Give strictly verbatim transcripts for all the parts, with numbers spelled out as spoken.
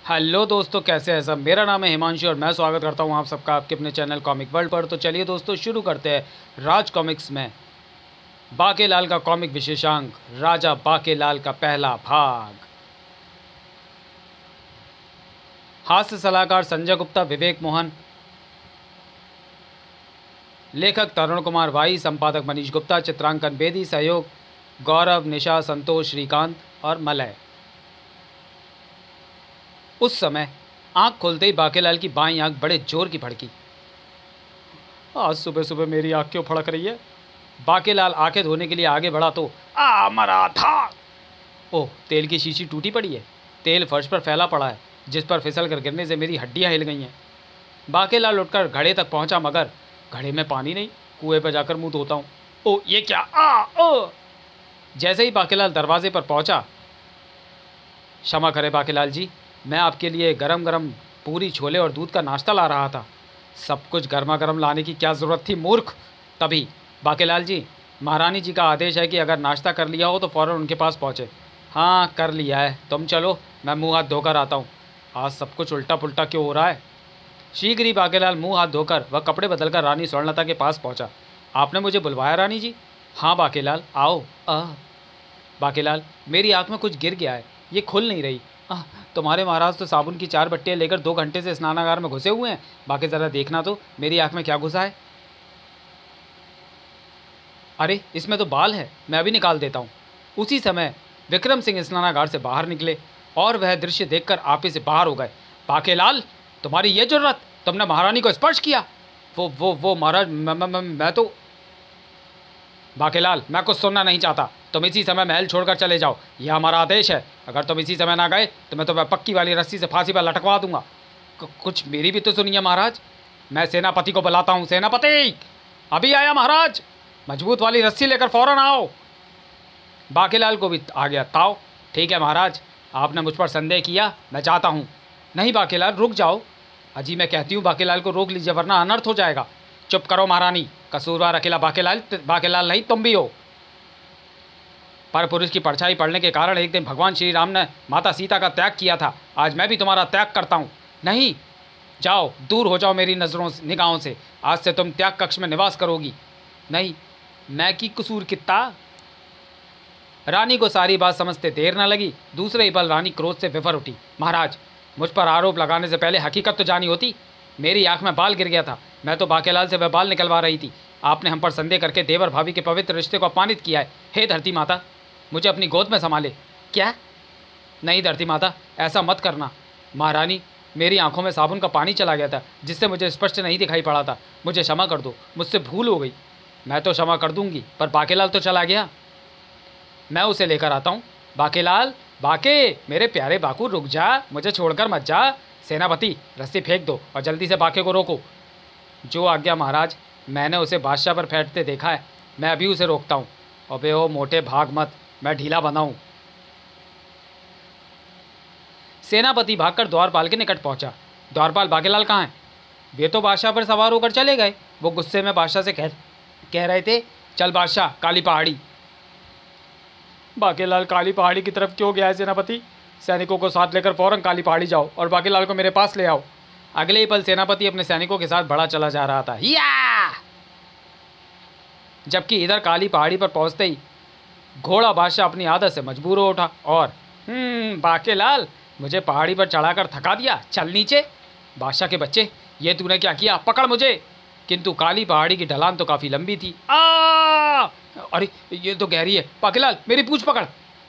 Hello दोस्तों, कैसे हैं सब। मेरा नाम है हिमांशु और मैं स्वागत करता हूं आप सबका आपके अपने चैनल कॉमिक वर्ल्ड पर। तो चलिए दोस्तों शुरू करते हैं राज कॉमिक्स में बाकेलाल का कॉमिक विशेषांक राजा बाकेलाल का पहला भाग। हास्य सलाहकार संजय गुप्ता, विवेक मोहन, लेखक तरुण कुमार वाई, संपादक मनीष गुप्ता, चित्रांकन बेदी, सहयोग गौरव, निशा, संतोष, श्रीकांत और मलय। उस समय आंख खोलते ही बाकेलाल की बाईं आंख बड़े जोर की फड़की। आज सुबह सुबह मेरी आंख क्यों फड़क रही है। बाकेलाल आंखें धोने के लिए आगे बढ़ा तो आ मरा था। ओह, तेल की शीशी टूटी पड़ी है। तेल फर्श पर फैला पड़ा है जिस पर फिसल कर गिरने से मेरी हड्डियां हिल गई हैं। बाकेलाल उठकर घड़े तक पहुंचा मगर घड़े में पानी नहीं। कुएं पर जाकर मुंह धोता हूँ। ओ ये क्या आ ओ। जैसे ही बाकेलाल दरवाजे पर पहुंचा, क्षमा करें बाकेलाल जी, मैं आपके लिए गरम गरम पूरी, छोले और दूध का नाश्ता ला रहा था। सब कुछ गर्मा गर्म लाने की क्या ज़रूरत थी मूर्ख। तभी बाकेलाल जी, महारानी जी का आदेश है कि अगर नाश्ता कर लिया हो तो फ़ौरन उनके पास पहुँचे। हाँ कर लिया है, तुम चलो, मैं मुंह हाथ धोकर आता हूँ। आज सब कुछ उल्टा पुल्टा क्यों हो रहा है। शीघ्र ही बाकेलाल मुंह हाथ धोकर वह कपड़े बदलकर रानी स्वर्णलता के पास पहुँचा। आपने मुझे बुलवाया रानी जी। हाँ बाकेलाल आओ। आ बाकेलाल, मेरी आँख में कुछ गिर गया है, ये खुल नहीं रही। आह, तुम्हारे महाराज तो साबुन की चार बट्टियाँ लेकर दो घंटे से स्नानागार में घुसे हुए हैं। बाकी ज़रा देखना तो मेरी आंख में क्या घुसा है। अरे इसमें तो बाल है, मैं अभी निकाल देता हूँ। उसी समय विक्रम सिंह स्नानागार से बाहर निकले और वह दृश्य देखकर आपे से बाहर हो गए। बाकेलाल, तुम्हारी ये जुर्रत, तुमने महारानी को स्पर्श किया। वो वो वो महाराज, मैं तो। बाकेलाल, मैं कुछ सुनना नहीं चाहता, तुम इसी समय महल छोड़कर चले जाओ, यह हमारा आदेश है। अगर तुम इसी समय ना गए तो मैं तुम्हें पक्की वाली रस्सी से फांसी पर लटकवा दूंगा। कुछ मेरी भी तो सुनिए महाराज। मैं सेनापति को बुलाता हूँ। सेनापति, अभी आया महाराज, मजबूत वाली रस्सी लेकर फौरन आओ। बाकेलाल को भी आ गया ताव। ठीक है महाराज, आपने मुझ पर संदेह किया, मैं जाता हूँ। नहीं बाकेलाल, रुक जाओ। अजी मैं कहती हूँ बाकेलाल को रोक लीजिए वरना अनर्थ हो जाएगा। चुप करो महारानी, कसूरवार अकेला बाकेलाल बाकेलाल नहीं, तुम भी हो। पर पुरुष की परछाई पड़ने के कारण एक दिन भगवान श्री राम ने माता सीता का त्याग किया था। आज मैं भी तुम्हारा त्याग करता हूँ। नहीं, जाओ, दूर हो जाओ मेरी नज़रों निगाहों से। आज से तुम त्याग कक्ष में निवास करोगी। नहीं, मैं की कसूर कितना। रानी को सारी बात समझते देर न लगी। दूसरे ही पल रानी क्रोध से विफर उठी। महाराज, मुझ पर आरोप लगाने से पहले हकीकत तो जानी होती। मेरी आंख में बाल गिर गया था, मैं तो बाकेलाल से वह बाल निकलवा रही थी। आपने हम पर संदेह करके देवर भाभी के पवित्र रिश्ते को अपमानित किया है। हे धरती माता, मुझे अपनी गोद में संभाले। क्या? नहीं धरती माता, ऐसा मत करना। महारानी, मेरी आंखों में साबुन का पानी चला गया था जिससे मुझे स्पष्ट नहीं दिखाई पड़ा था। मुझे क्षमा कर दो, मुझसे भूल हो गई। मैं तो क्षमा कर दूंगी, पर बाकेलाल तो चला गया। मैं उसे लेकर आता हूँ। बाकेलाल, बाके, मेरे प्यारे बाकू, रुक जा, मुझे छोड़कर मत जा। सेनापति, रस्सी फेंक दो और जल्दी से बाके को रोको। जो आज्ञा महाराज। मैंने उसे बादशाह पर फेंटते देखा है, मैं अभी उसे रोकता हूँ। अबे ओ मोटे, भाग मत, मैं ढीला बना हूँ। सेनापति भागकर द्वारपाल के निकट पहुंचा। द्वारपाल, बाकेलाल कहाँ है? वे तो बादशाह पर सवार होकर चले गए। वो गुस्से में बादशाह से कह कह रहे थे, चल बादशाह, काली पहाड़ी। बाकेलाल काली पहाड़ी की तरफ क्यों गया है सेनापति? सैनिकों को साथ लेकर फौरन काली पहाड़ी जाओ और बाकेलाल को मेरे पास ले आओ। अगले ही पल सेनापति अपने सैनिकों के साथ बढ़ा चला जा रहा था। या! जबकि इधर काली पहाड़ी पर पहुंचते ही घोड़ा बादशाह अपनी आदत से मजबूर हो उठा और हम्म बाकेलाल, मुझे पहाड़ी पर चढ़ाकर थका दिया, चल नीचे। बादशाह के बच्चे, ये तूने क्या किया? पकड़ मुझे। किंतु काली पहाड़ी की ढलान तो काफ़ी लंबी थी। आ! अरे ये तो गहरी है। बाकेलाल, मेरी पूंछ पकड़।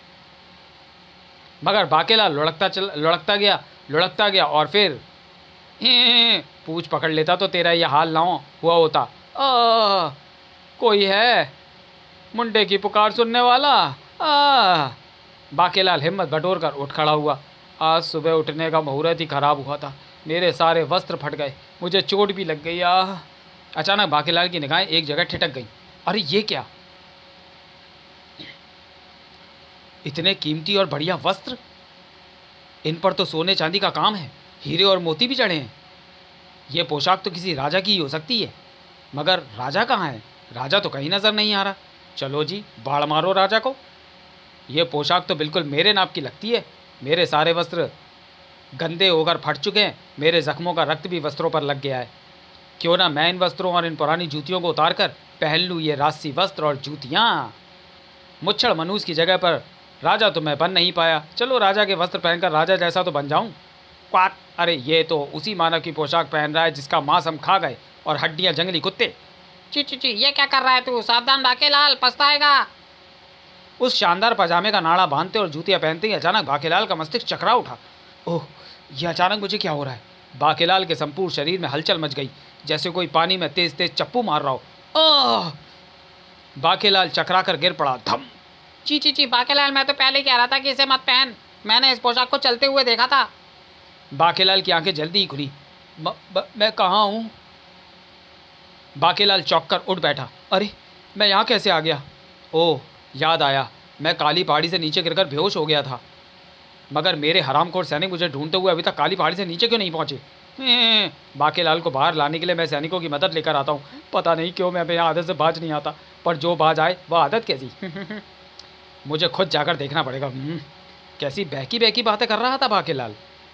मगर बाकेलाल लुढ़कता चल लुढ़कता गया लुढ़कता गया और फिर पूंछ पकड़ लेता तो तेरा यह हाल ना हुआ होता। आ, कोई है मुंडे की पुकार सुनने वाला? आ, बाकेलाल हिम्मत बटोर कर उठ खड़ा हुआ। आज सुबह उठने का मुहूर्त ही खराब हुआ था, मेरे सारे वस्त्र फट गए, मुझे चोट भी लग गई। आ अचानक बाकेलाल की निगाहें एक जगह ठिठक गई। अरे ये क्या? इतने कीमती और बढ़िया वस्त्र, इन पर तो सोने चांदी का काम है, हीरे और मोती भी चढ़े हैं। ये पोशाक तो किसी राजा की ही हो सकती है, मगर राजा कहाँ है? राजा तो कहीं नज़र नहीं आ रहा। चलो जी, बाढ़ मारो राजा को। ये पोशाक तो बिल्कुल मेरे नाप की लगती है। मेरे सारे वस्त्र गंदे होकर फट चुके हैं, मेरे जख्मों का रक्त भी वस्त्रों पर लग गया है। क्यों ना मैं इन वस्त्रों और इन पुरानी जूतियों को उतार कर पहन लूँ ये राजसी वस्त्र और जूतियाँ। मुच्छड़ मनूस की जगह पर राजा तो मैं बन नहीं पाया, चलो राजा के वस्त्र पहनकर राजा जैसा तो बन जाऊं। क्वाक, अरे ये तो उसी मानव की पोशाक पहन रहा है जिसका मांस हम खा गए और हड्डियां जंगली कुत्ते। ची ची ची, ये क्या कर रहा है तू? सावधान बाकेलाल, पछताएगा। उस शानदार पजामे का नाड़ा बांधते और जूतियाँ पहनते ही अचानक बाकेलाल का मस्तिष्क चकरा उठा। ओह, यह अचानक मुझे क्या हो रहा है? बाकेलाल के संपूर्ण शरीर में हलचल मच गई, जैसे कोई पानी में तेज तेज चप्पू मार रहा हो। ओह! बाकेलाल चकरा कर गिर पड़ा। धम! ची ची ची, बाकेलाल मैं तो पहले ही कह रहा था कि इसे मत पहन। मैंने इस पोशाक को चलते हुए देखा था। बाकेलाल की आंखें जल्दी ही खुली। ब, ब, मैं कहाँ हूँ? बाकेलाल चौंक कर उठ बैठा। अरे, मैं यहाँ कैसे आ गया? ओह, याद आया, मैं काली पहाड़ी से नीचे गिरकर बेहोश हो गया था। मगर मेरे हरामखोर सैनिक मुझे ढूंढते हुए अभी तक काली पहाड़ी से नीचे क्यों नहीं पहुँचे? बाकेलाल को बाहर लाने के लिए मैं सैनिकों की मदद लेकर आता हूँ। पता नहीं क्यों मैं यहाँ आदत से बाज नहीं आता, पर जो बाज आए वह आदत कैसी। मुझे खुद जाकर देखना पड़ेगा। कैसी बहकी बहकी बातें कर रहा था बाकेलाल।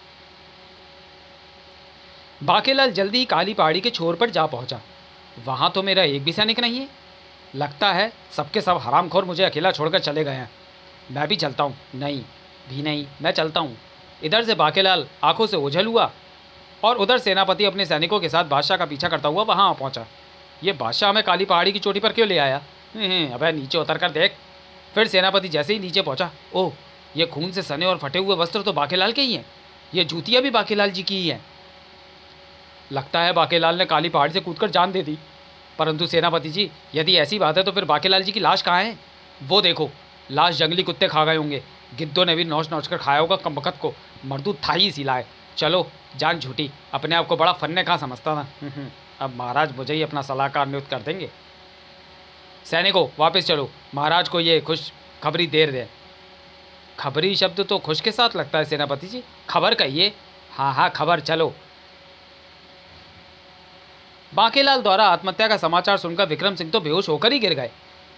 बाकेलाल जल्दी ही काली पहाड़ी के छोर पर जा पहुंचा। वहां तो मेरा एक भी सैनिक नहीं है। लगता है सबके सब हरामखोर मुझे अकेला छोड़कर चले गए हैं। मैं भी चलता हूँ। नहीं भी नहीं, मैं चलता हूँ। इधर से बाकेलाल आंखों से ओझल हुआ और उधर सेनापति अपने सैनिकों के साथ बादशाह का पीछा करता हुआ वहाँ आ पहुँचा। ये बादशाह हमें काली पहाड़ी की चोटी पर क्यों ले आया? अबे नीचे उतर कर देख। फिर सेनापति जैसे ही नीचे पहुँचा, ओह, ये खून से सने और फटे हुए वस्त्र तो बाकेलाल के ही हैं। ये जूतियाँ भी बाकेलाल जी की ही हैं। लगता है बाकेलाल ने काली पहाड़ी से कूदकर जान दे दी। परंतु सेनापति जी, यदि ऐसी बात है तो फिर बाकेलाल जी की लाश कहाँ है? वो देखो, लाश जंगली कुत्ते खा गए होंगे। गिद्धों ने भी नौच नौच कर खाया होगा कमबख्त को। मर्दू था ही सिलाए। चलो, जान झूठी, अपने आप को बड़ा फन्ने कहाँ समझता था। अब महाराज मुझे ही अपना सलाहकार नियुक्त कर देंगे। सैनिकों, वापस चलो, महाराज को ये खुश खबरी देर दे। खबरी शब्द तो खुश के साथ लगता है सेनापति जी, खबर कहिए। हाँ हाँ, खबर। चलो। बाकेलाल द्वारा आत्महत्या का समाचार सुनकर विक्रम सिंह तो बेहोश होकर ही गिर गए।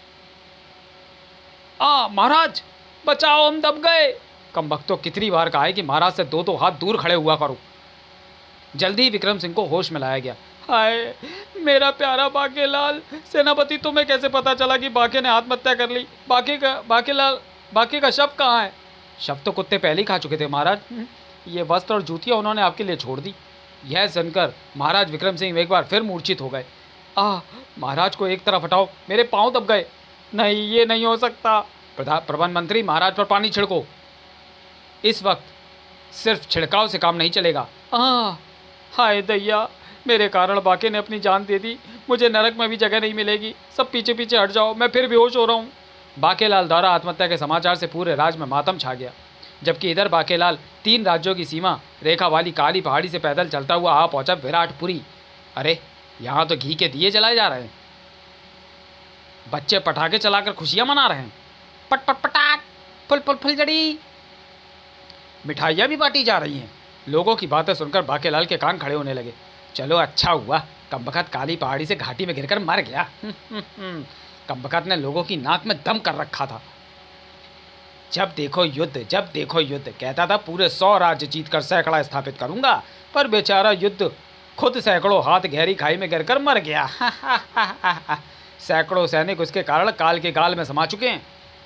आ महाराज, बचाओ, हम दब गए। कमबख्तों, कितनी बार कहा है कि महाराज से दो दो हाथ दूर खड़े हुआ करो। जल्दी ही विक्रम सिंह को होश में लाया गया। हाय मेरा प्यारा बाकेलाल। सेनापति, तुम्हें कैसे पता चला कि बाके ने आत्महत्या कर ली? बाके का बाकेलाल बाके का शव कहाँ है? शव तो कुत्ते पहले ही खा चुके थे महाराज। ये वस्त्र और जूतियाँ उन्होंने आपके लिए छोड़ दी। यह सुनकर महाराज विक्रम सिंह एक बार फिर मूर्छित हो गए। आह, महाराज को एक तरफ हटाओ, मेरे पाँव दब गए। नहीं, ये नहीं हो सकता। प्रधान प्रबंध मंत्री, महाराज पर पानी छिड़को। इस वक्त सिर्फ छिड़काव से काम नहीं चलेगा। आह, हाय दैया, मेरे कारण बाके ने अपनी जान दे दी। मुझे नरक में भी जगह नहीं मिलेगी। सब पीछे पीछे हट जाओ, मैं फिर बेहोश हो रहा हूँ। बाकेलाल द्वारा आत्महत्या के समाचार से पूरे राज्य में मातम छा गया। जबकि इधर बाकेलाल तीन राज्यों की सीमा रेखा वाली काली पहाड़ी से पैदल चलता हुआ आ पहुंचा विराटपुरी। अरे, यहाँ तो घी के दिए जलाए जा रहे हैं। बच्चे पटाखे चलाकर खुशियाँ मना रहे हैं। पट पट पटाक, फुल फुल फुलझड़ी। मिठाइयाँ भी बांटी जा रही हैं। लोगों की बातें सुनकर बाकेलाल के कान खड़े होने लगे। चलो, अच्छा हुआ कमबख्त काली पहाड़ी से घाटी में गिरकर मर गया। कमबख्त ने लोगों की नाक में दम कर रखा था। जब देखो युद्ध, जब देखो युद्ध कहता था। पूरे सौ राज्य जीतकर सैकड़ा स्थापित करूंगा, पर बेचारा युद्ध खुद सैकड़ों हाथ गहरी खाई में गिरकर मर गया। सैकड़ों सैनिक उसके कारण काल के गाल में समा चुके हैं।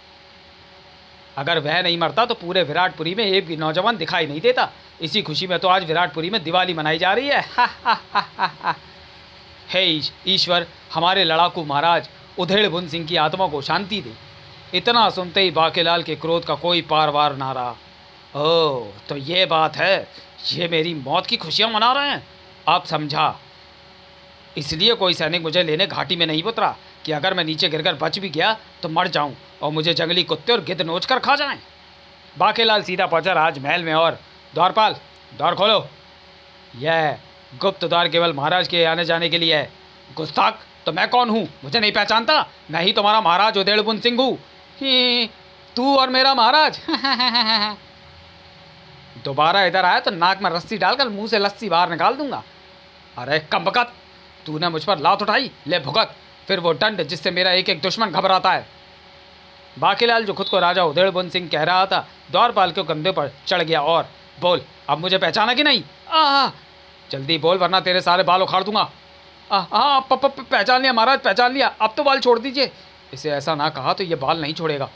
अगर वह नहीं मरता तो पूरे विराटपुरी में एक भी नौजवान दिखाई नहीं देता। इसी खुशी में तो आज विराटपुरी में दिवाली मनाई जा रही है। हे ईश्वर, हमारे लड़ाकू महाराज उधेड़बुन सिंह की आत्मा को शांति दे। इतना सुनते ही बाकेलाल के क्रोध का कोई पार वार ना रहा। ओह, तो ये बात है, ये मेरी मौत की खुशियाँ मना रहे हैं। आप समझा। इसलिए कोई सैनिक मुझे लेने घाटी में नहीं उतरा कि अगर मैं नीचे गिरकर बच भी गया तो मर जाऊं और मुझे जंगली कुत्ते और गिद्ध नोच कर खा जाएं। बाकेलाल सीधा पहुंचा राजमहल में और द्वारपाल, द्वार खोलो। यह गुप्त द्वार केवल महाराज के आने जाने के लिए है। गुस्ताख, तो मैं कौन हूँ? मुझे नहीं पहचानता? मैं ही तुम्हारा महाराज उधेड़बुन सिंह हूँ। तू और मेरा महाराज। दोबारा इधर आया तो नाक में रस्सी डालकर मुंह से लस्सी बाहर निकाल दूंगा। अरे कमबख्त, तूने मुझ पर लात उठाई, ले भुगत फिर वो दंड जिससे मेरा एक एक दुश्मन घबराता है। बाकेलाल, जो खुद को राजा उधेड़बुन सिंह कह रहा था, द्वारपाल के कंधे पर चढ़ गया और बोल, अब मुझे पहचाना कि नहीं? आ जल्दी बोल वरना तेरे सारे बाल उखाड़ दूंगा। हाँ प- प- पहचान लिया महाराज, पहचान लिया। अब तो बाल छोड़ दीजिए। इसे ऐसा ना कहा तो ये बाल नहीं छोड़ेगा।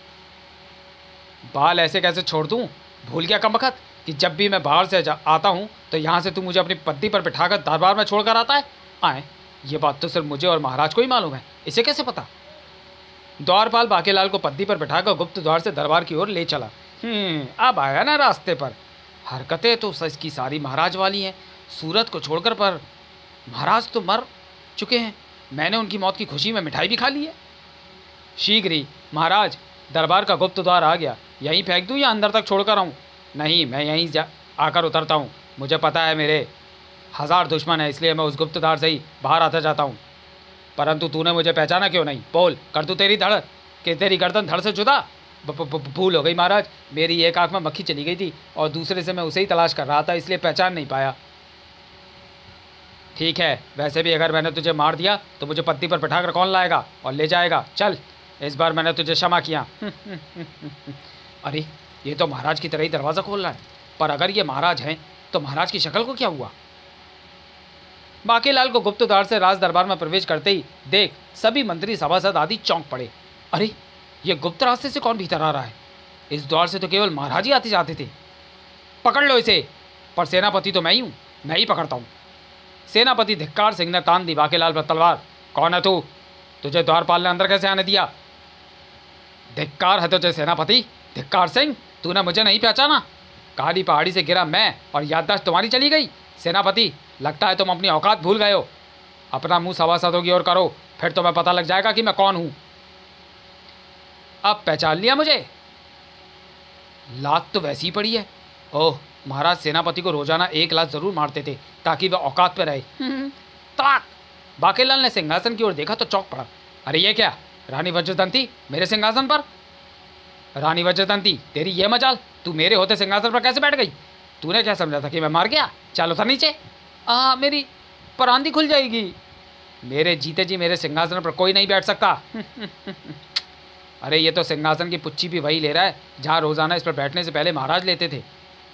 बाल ऐसे कैसे छोड़ दूं? भूल गया कमबख्त कि जब भी मैं बाहर से जा आता हूँ तो यहाँ से तू मुझे अपनी पत्नी पर बिठाकर दरबार में छोड़कर आता है। आए, ये बात तो सिर्फ मुझे और महाराज को ही मालूम है, इसे कैसे पता? द्वारपाल बाकेलाल को पत्नी पर बिठाकर गुप्त द्वार से दरबार की ओर ले चला। हम्म अब आया ना रास्ते पर। हरकतें तो इसकी सारी महाराज वाली हैं। सूरत को छोड़कर पर महाराज तो मर चुके हैं। मैंने उनकी मौत की खुशी में मिठाई भी खा ली है। शीघ्र ही महाराज, दरबार का गुप्त द्वार आ गया। यहीं फेंक दूँ या अंदर तक छोड़कर आऊँ? नहीं, मैं यहीं जा आकर उतरता हूँ। मुझे पता है मेरे हज़ार दुश्मन हैं, इसलिए मैं उस गुप्त द्वार से ही बाहर आता जाता हूँ। परंतु तूने मुझे पहचाना क्यों नहीं? बोल, कर दूँ तेरी धड़ कि तेरी गर्दन धड़ से जुदा? भूल हो गई महाराज, मेरी एक आँख में मक्खी चली गई थी और दूसरे से मैं उसे ही तलाश कर रहा था, इसलिए पहचान नहीं पाया। ठीक है, वैसे भी अगर मैंने तुझे मार दिया तो मुझे पत्नी पर बैठाकर कौन लाएगा और ले जाएगा? चल, इस बार मैंने तुझे क्षमा किया। अरे, ये तो महाराज की तरह ही दरवाज़ा खोल रहा है। पर अगर ये महाराज हैं तो महाराज की शक्ल को क्या हुआ? बाकेलाल को गुप्त द्वार से राज दरबार में प्रवेश करते ही देख सभी मंत्री सभासद आदि चौंक पड़े। अरे, ये गुप्त रास्ते से कौन भीतर आ रहा है? इस द्वार से तो केवल महाराज ही आते जाते थे। पकड़ लो इसे। पर सेनापति तो मैं ही हूँ, मैं ही पकड़ता हूँ। सेनापति धिक्कार सिंह ने तान दी बाकेलाल पर तलवार। कौन है तू? तुझे द्वारपाल ने अंदर कैसे आने दिया? धिक्कार है तुझे सेनापति? धिक्कार सिंह, तूने मुझे नहीं पहचाना? काली पहाड़ी से गिरा मैं और याददाश्त तुम्हारी चली गई? सेनापति, लगता है तुम अपनी औकात भूल गए हो। अपना मुंह सभासदों की ओर करो, फिर तुम्हें पता लग जाएगा कि मैं कौन हूं। अब पहचान लिया मुझे? लात तो वैसी ही पड़ी है। ओह, महाराज सेनापति को रोजाना एक लात जरूर मारते थे ताकि वह औकात पर रहे। ताक! बाकेलाल ने सिंहासन की ओर देखा तो चौंक पड़ा। अरे ये क्या, रानी वज्रदंती मेरे सिंहासन पर? रानी वज्रदंती, तेरी ये मजाल, तू मेरे होते सिंहासन पर कैसे बैठ गई? तूने क्या समझा था कि मैं मार गया? चल उतर नीचे। आ मेरी परांदी खुल जाएगी। मेरे जीते जी मेरे सिंहासन पर कोई नहीं बैठ सकता। अरे ये तो सिंहासन की पुच्ची भी वही ले रहा है जहाँ रोजाना इस पर बैठने से पहले महाराज लेते थे।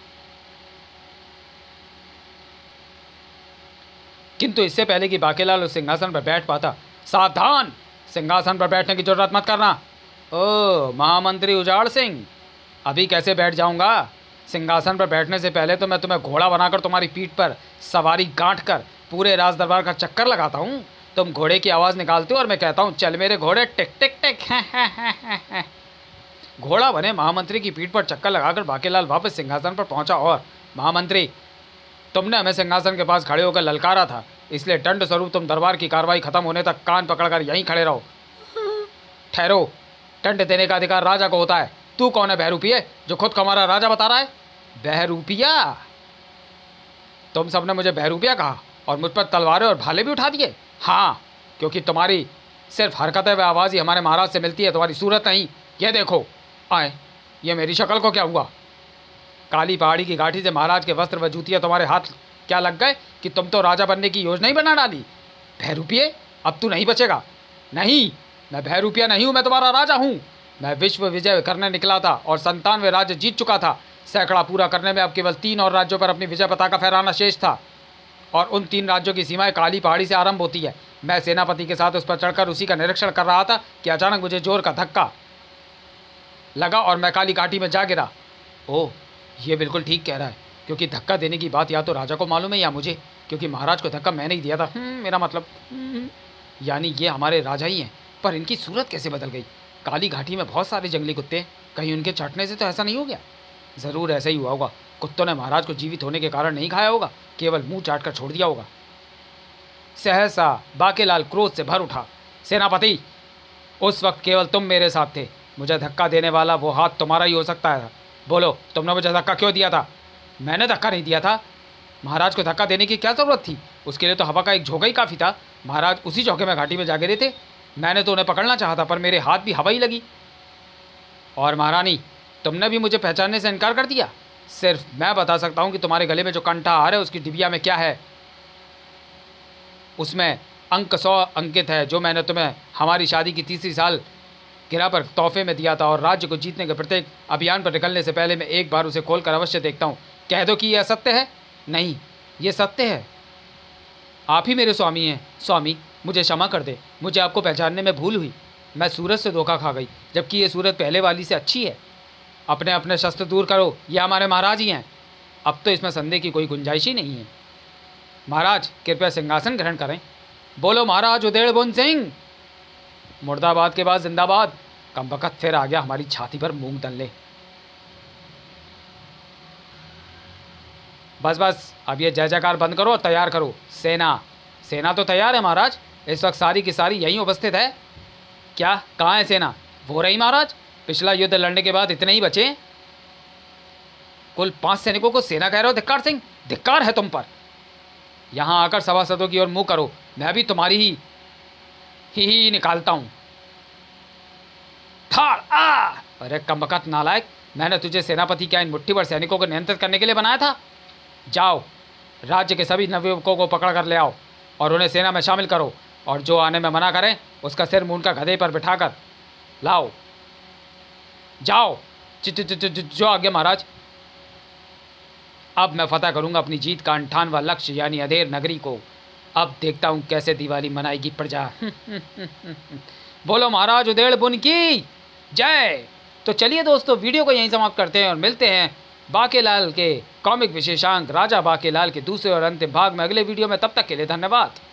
किंतु इससे पहले कि बाकेलाल उस सिंहासन पर बैठ पाता, सावधान, सिंहासन पर बैठने की जरूरत मत करना। ओ महामंत्री उजाड़ सिंह, अभी कैसे बैठ जाऊंगा? सिंहासन पर बैठने से पहले तो मैं तुम्हें घोड़ा बनाकर तुम्हारी पीठ पर सवारी गांठ कर पूरे राज दरबार का चक्कर लगाता हूँ। तुम घोड़े की आवाज़ निकालते हो और मैं कहता हूँ, चल मेरे घोड़े, टिक टिक टिक। घोड़ा बने महामंत्री की पीठ पर चक्कर लगाकर बाकेलाल वापस सिंहासन पर पहुंचा और, महामंत्री, तुमने हमें सिंहासन के पास खड़े होकर ललकारा था, इसलिए दंड स्वरूप तुम दरबार की कार्रवाई खत्म होने तक कान पकड़कर यहीं खड़े रहो। ठहरो, दंड देने का अधिकार राजा को होता है। तू कौन है बहरूपिये जो खुद को हमारा राजा बता रहा है? बहरूपिया? तुम सबने मुझे बहरूपिया कहा और मुझ पर तलवारें और भाले भी उठा दिए। हाँ, क्योंकि तुम्हारी सिर्फ हरकतें व आवाज़ ही हमारे महाराज से मिलती है, तुम्हारी सूरत नहीं। ये देखो, आए, ये मेरी शक्ल को क्या हुआ? काली पहाड़ी की घाटी से महाराज के वस्त्र व जूतियाँ तुम्हारे हाथ क्या लग गए कि तुम तो राजा बनने की योजना ही बना डाली? बहरूपिये, अब तू नहीं बचेगा। नहीं, मैं बहरूपिया नहीं हूँ, मैं तुम्हारा राजा हूँ। मैं विश्व विजय करने निकला था और संतानवे राज्य जीत चुका था। सैकड़ा पूरा करने में अब केवल तीन और राज्यों पर अपनी विजय पताका फहराना शेष था और उन तीन राज्यों की सीमाएं काली पहाड़ी से आरंभ होती है। मैं सेनापति के साथ उस पर चढ़कर उसी का निरीक्षण कर रहा था कि अचानक मुझे जोर का धक्का लगा और मैं काली घाटी में जा गिरा। ओह, ये बिल्कुल ठीक कह रहा है, क्योंकि धक्का देने की बात या तो राजा को मालूम है या मुझे, क्योंकि महाराज को धक्का मैंने ही दिया था। मेरा मतलब, यानी ये हमारे राजा ही हैं। पर इनकी सूरत कैसे बदल गई? काली घाटी में बहुत सारे जंगली कुत्ते हैं, कहीं उनके चाटने से तो ऐसा नहीं हो गया? ज़रूर ऐसा ही हुआ होगा। कुत्तों ने महाराज को जीवित होने के कारण नहीं खाया होगा, केवल मुंह चाट कर छोड़ दिया होगा। सहसा बाकेलाल क्रोध से भर उठा। सेनापति, उस वक्त केवल तुम मेरे साथ थे। मुझे धक्का देने वाला वो हाथ तुम्हारा ही हो सकता है। बोलो, तुमने मुझे धक्का क्यों दिया था? मैंने धक्का नहीं दिया था। महाराज को धक्का देने की क्या ज़रूरत थी? उसके लिए तो हवा का एक झोंका ही काफ़ी था। महाराज उसी झोंके में घाटी में जा गिरे थे। मैंने तो उन्हें पकड़ना चाहा था, पर मेरे हाथ भी हवा ही लगी। और महारानी, तुमने भी मुझे पहचानने से इनकार कर दिया। सिर्फ मैं बता सकता हूँ कि तुम्हारे गले में जो कंठाहार है उसकी डिबिया में क्या है। उसमें अंक सौ अंकित है, जो मैंने तुम्हें हमारी शादी की तीसरी साल गिरा पर तोहफे में दिया था, और राज्य को जीतने के प्रत्येक अभियान पर निकलने से पहले मैं एक बार उसे खोलकर अवश्य देखता हूँ। कह दो कि यह असत्य है। नहीं, ये सत्य है। आप ही मेरे स्वामी हैं। स्वामी, मुझे क्षमा कर दे, मुझे आपको पहचानने में भूल हुई। मैं सूरज से धोखा खा गई, जबकि ये सूरज पहले वाली से अच्छी है। अपने अपने शस्त्र दूर करो, ये हमारे महाराज ही हैं। अब तो इसमें संदेह की कोई गुंजाइश ही नहीं है। महाराज, कृपया सिंहासन ग्रहण करें। बोलो महाराज उदेड़ बुन सिंह। मुर्दाबाद के बाद जिंदाबाद। कम वक़्त फिर आ गया हमारी छाती पर मूंग दल्ले। बस बस, अब ये जय जयकार बंद करो और तैयार करो सेना। सेना तो तैयार है महाराज, इस वक्त सारी की सारी यहीं उपस्थित है। क्या, कहाँ है सेना? वो रही महाराज, पिछला युद्ध लड़ने के बाद इतने ही बचे। कुल पांच सैनिकों को सेना कह रहे हो? धिक्कार सिंह, धिक्कार है तुम पर। यहाँ आकर सभासदों की ओर मुंह करो, मैं भी तुम्हारी ही ही, ही निकालता हूँ। ठाड़ आ! अरे कमबख्त नालायक, मैंने तुझे सेनापति क्या इन मुट्ठी भर सैनिकों को नियंत्रित करने के लिए बनाया था? जाओ, राज्य के सभी नवयुवकों को पकड़ कर ले आओ और उन्हें सेना में शामिल करो, और जो आने में मना करें उसका सिर मूंद का गधे पर बिठाकर लाओ। जाओ। च, च, च, च, जो आज्ञा महाराज। अब मैं फतह करूंगा अपनी जीत का अंठानवा लक्ष्य यानी अधेर नगरी को। अब देखता हूं कैसे दिवाली मनाएगी प्रजा। बोलो महाराज उदेड़ बुन की जय। तो चलिए दोस्तों, वीडियो को यहीं समाप्त करते हैं और मिलते हैं बाकेलाल के कॉमिक विशेषांक राजा बाकेलाल के दूसरे और अंतिम भाग में अगले वीडियो में। तब तक के लिए धन्यवाद।